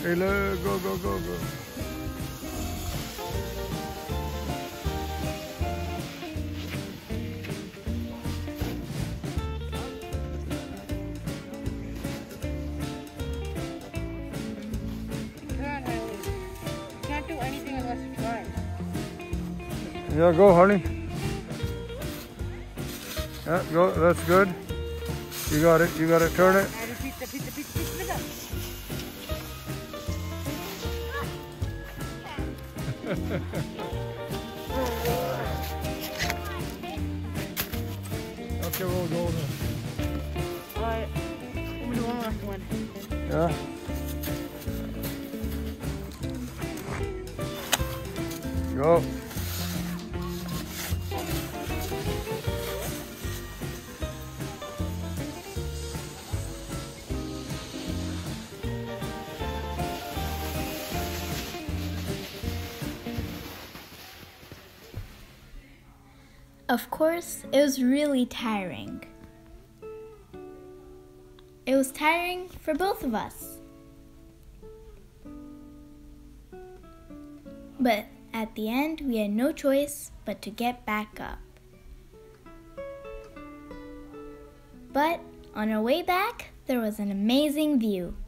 Ayla, go, go, go, go. Can't do anything unless you try. Yeah, go, honey. Yeah, go. That's good. You got it. You got it. Turn it. Okay, we'll go then. Alright, I'm gonna do one last one. Yeah. Go. Of course, it was really tiring. It was tiring for both of us. But at the end, we had no choice but to get back up. But on our way back, there was an amazing view.